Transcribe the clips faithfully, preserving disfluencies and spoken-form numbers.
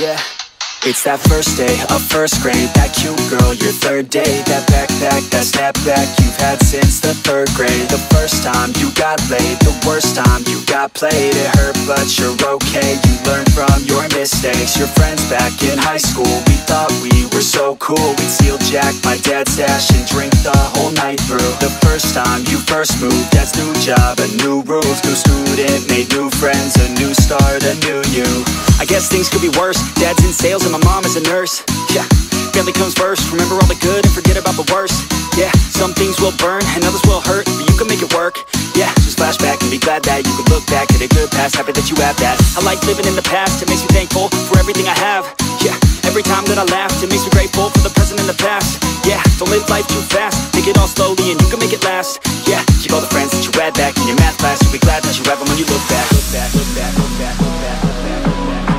Yeah. It's that first day of first grade, that cute girl, your third day, that backpack, that snapback you've had since the third grade. The first time you got laid, the worst time you got played. It hurt but you're okay, you learn from your mistakes. Your friends back in high school, we thought we were so cool. We'd steal Jack, my dad's stash, and drink the whole night through. The first time you first moved, that's new job, a new rules, new student, made new friends, a new start, a new you. I guess things could be worse, dad's in sales and my mom is a nurse. Yeah, family comes first, remember all the good and forget about the worst. Yeah, some things will burn and others will hurt, but you can make it work. Yeah, just flashback and be glad that you can look back at a good past, happy that you have that. I like living in the past, it makes me thankful for everything I have. Yeah, every time that I laugh, it makes me grateful for the present and the past. Yeah, don't live life too fast, take it all slowly and you can make it last. Yeah, keep all the friends that you had back in your math class, you'll be glad that you have them when you look back. Look back, look back, look back, look back, look back, look back.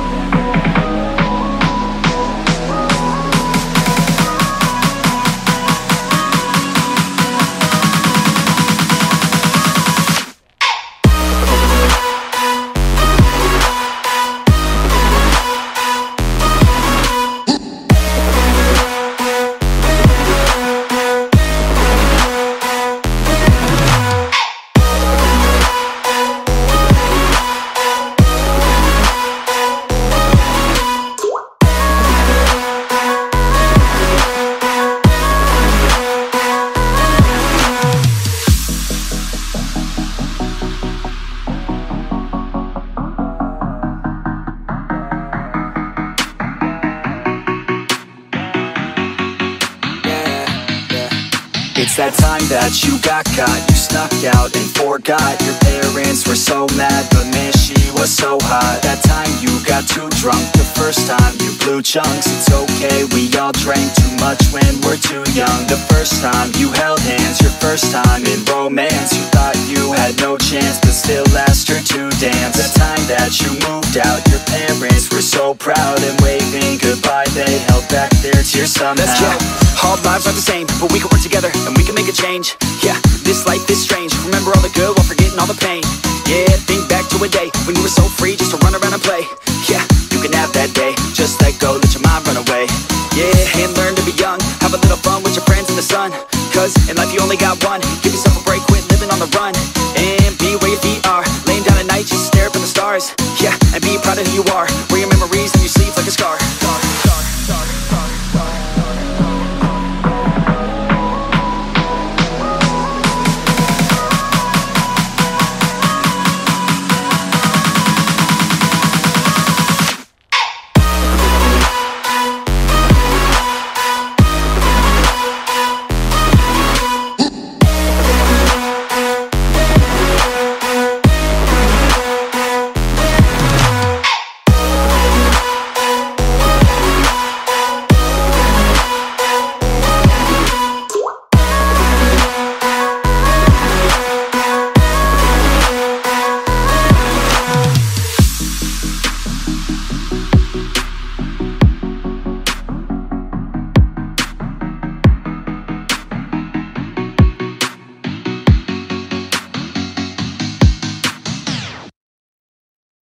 It's that time that you got caught, you snuck out and forgot. Your parents were so mad, but man, she was so hot. That time you got too drunk, the first time you blew chunks. It's okay, we all drank too much when we're too young. The first time you held hands, your first time in romance. You thought you had no chance, but still asked her to dance. The time that you moved out, your parents were so proud, and waving goodbye, they held back their tears somehow. That's yeah. All lives are the same, but we can work together and we can make a change. Yeah, this life is strange, remember all the good while forgetting all the pain. Yeah, think back to a day when you were so free just to run around and play. Yeah, you can have that day, just let go, let your mind run away. Yeah, and learn to be young, have a little fun with your friends in the sun. Cause in life you only got one,